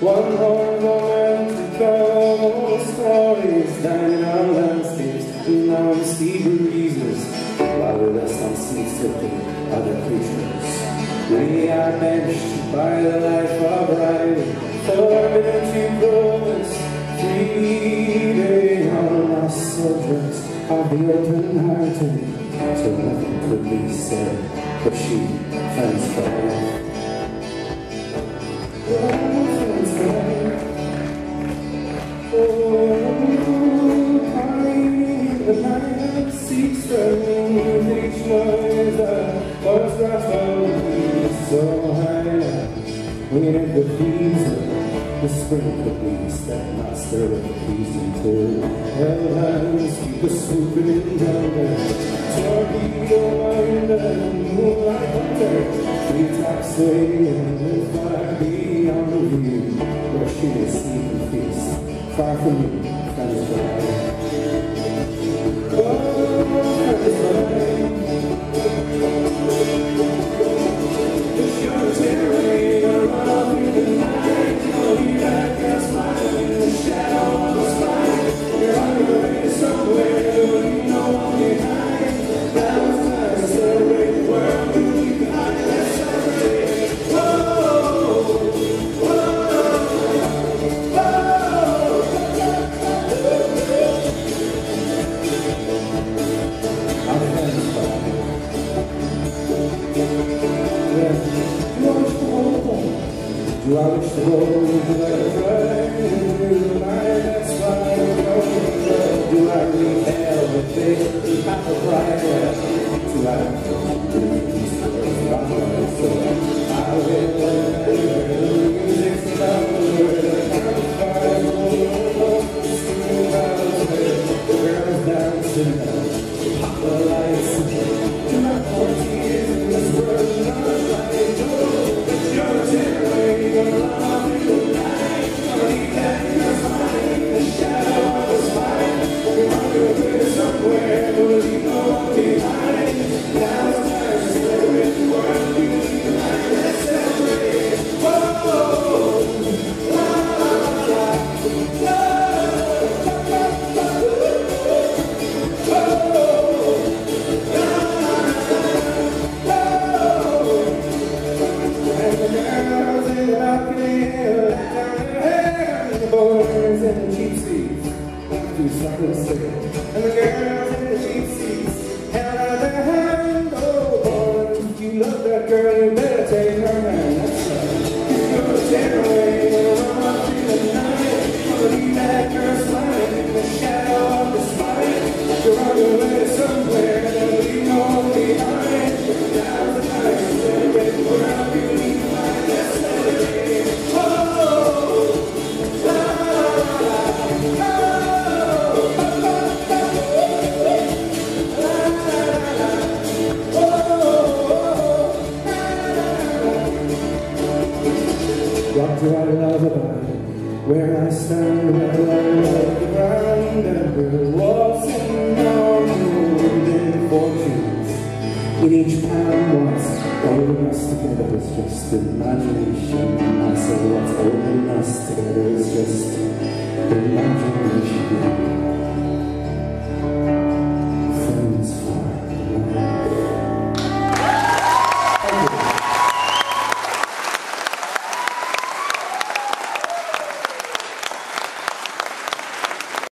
One horn on to go, stories dying on landscapes, and on sea breezes, while we rest on seas sipping other creatures. We are benched by the life of riding, forbidden to progress, freely on our subjects of the open-hearted, till nothing could be said, but she fends for life. The night seeks with each noise what's that so high. We hit the freezer, the spring police that master of the peace until hell hands keep the swooping in thunder. Torpedo under moonlight hunter, three taps away and fire beyond view, where she is sleeping feast, far from you, friends for life. Do I wish to go to the flame? That's why do I read hell with big apple pride? Do I will music's girls dancing, pop the lights, do not want tears in this world, not like but you're terrible. And the cheap seats, do something sick. And the girls in the cheap seats held out their hand. Oh boy, if you love that girl, you better take her hand. That's right. You're gonna tear away and run up through the night. Gonna leave that girl smiling in the shadow of the spine. You're on your way somewhere and leave no one behind. Now's the time to celebrate the world you leave behind. Let's celebrate. What do I love about it? Where I stand, where I love the ground, and we're waltzing on golden fortunes. In each pound, what's holding us together is just imagination. I say what's holding us together is just imagination.